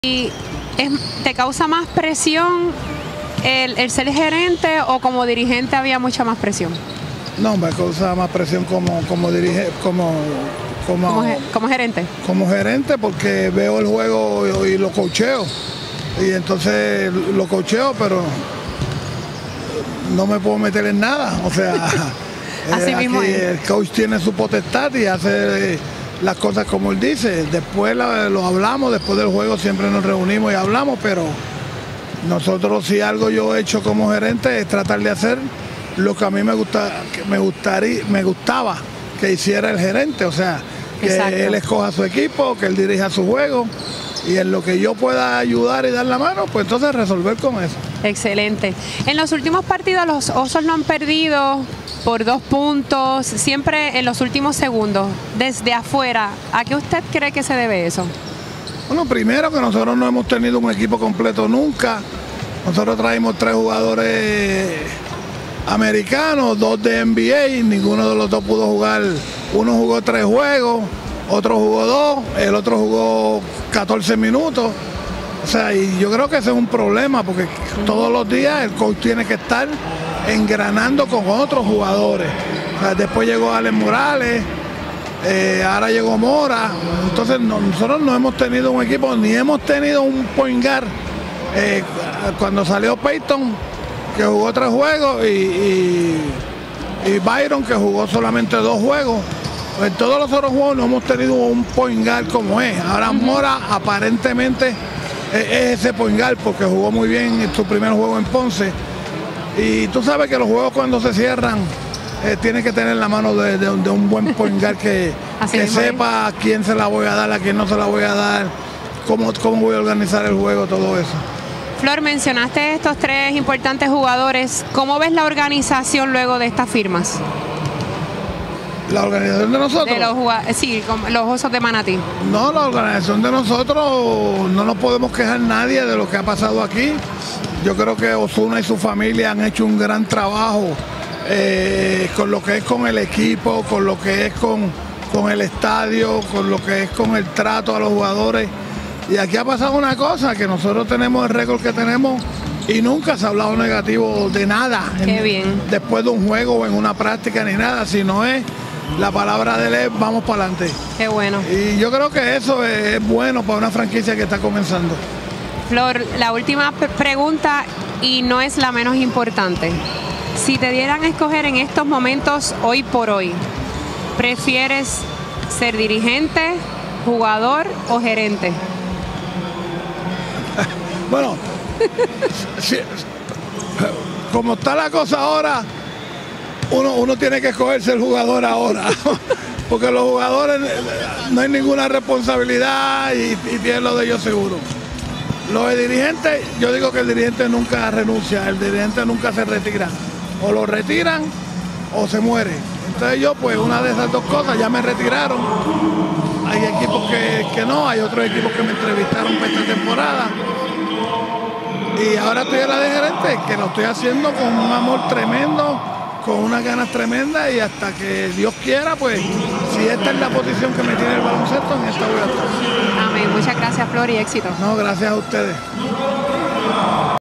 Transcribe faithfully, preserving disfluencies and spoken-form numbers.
¿Y es, te causa más presión el, el ser gerente o como dirigente había mucha más presión? No, me causa más presión como, como dirige, como, como, como, como gerente. Como gerente porque veo el juego y, y lo coacheo. Y entonces lo coacheo, pero no me puedo meter en nada. O sea, Así eh, mismo aquí es. El coach tiene su potestad y hace las cosas como él dice. Después la, lo hablamos, después del juego siempre nos reunimos y hablamos, pero nosotros, si algo yo he hecho como gerente, es tratar de hacer lo que a mí me gusta, que me gustaría, me gustaba que hiciera el gerente, o sea, que Exacto. Él escoja su equipo, que él dirija su juego y en lo que yo pueda ayudar y dar la mano, pues entonces resolver con eso. Excelente. En los últimos partidos los Osos no han perdido por dos puntos, siempre en los últimos segundos. Desde afuera, ¿a qué usted cree que se debe eso? Bueno, primero que nosotros no hemos tenido un equipo completo nunca. Nosotros traímos tres jugadores americanos, dos de N B A, ninguno de los dos pudo jugar. Uno jugó tres juegos, otro jugó dos, el otro jugó catorce minutos. O sea, y yo creo que ese es un problema porque todos los días el coach tiene que estar engranando con otros jugadores. O sea, después llegó Alex Morales, eh, ahora llegó Mora. Entonces no, nosotros no hemos tenido un equipo, ni hemos tenido un point guard. Eh, cuando salió Peyton, que jugó tres juegos, y, y, y Byron, que jugó solamente dos juegos. En todos los otros juegos no hemos tenido un point guard como es. Ahora uh-huh. Mora aparentemente es, es ese point guard porque jugó muy bien en su primer juego en Ponce. Y tú sabes que los juegos cuando se cierran eh, tiene que tener la mano de, de, de un buen point guard que, que sepa a quién se la voy a dar, a quién no se la voy a dar, cómo, cómo voy a organizar el juego, todo eso. Flor, mencionaste estos tres importantes jugadores. ¿Cómo ves la organización luego de estas firmas? ¿La organización de nosotros? De los, sí, los Osos de Manatí. No, la organización de nosotros no nos podemos quejar nadie de lo que ha pasado aquí. Yo creo que Osuna y su familia han hecho un gran trabajo eh, con lo que es con el equipo, con lo que es con, con el estadio, con lo que es con el trato a los jugadores. Y aquí ha pasado una cosa, que nosotros tenemos el récord que tenemos y nunca se ha hablado negativo de nada. Qué en, bien. Después de un juego o en una práctica ni nada, sino es la palabra de él, vamos para adelante. Qué bueno. Y yo creo que eso es bueno para una franquicia que está comenzando. Flor, la última pregunta y no es la menos importante. Si te dieran a escoger en estos momentos, hoy por hoy, ¿prefieres ser dirigente, jugador o gerente? Bueno, si, como está la cosa ahora, uno, uno tiene que escogerse el jugador ahora, porque los jugadores no hay ninguna responsabilidad y, y tienen lo de ellos seguro. Los de dirigentes, yo digo que el dirigente nunca renuncia, el dirigente nunca se retira. O lo retiran o se muere. Entonces yo, pues una de esas dos cosas, ya me retiraron. Hay equipos que, que no, hay otros equipos que me entrevistaron para esta temporada. Y ahora estoy en la de gerente, que lo estoy haciendo con un amor tremendo, con unas ganas tremendas y hasta que Dios quiera, pues si esta es la posición que me tiene el baloncesto, en esta voy a estar. Amén. Muchas gracias, Flor, y éxito. No, gracias a ustedes.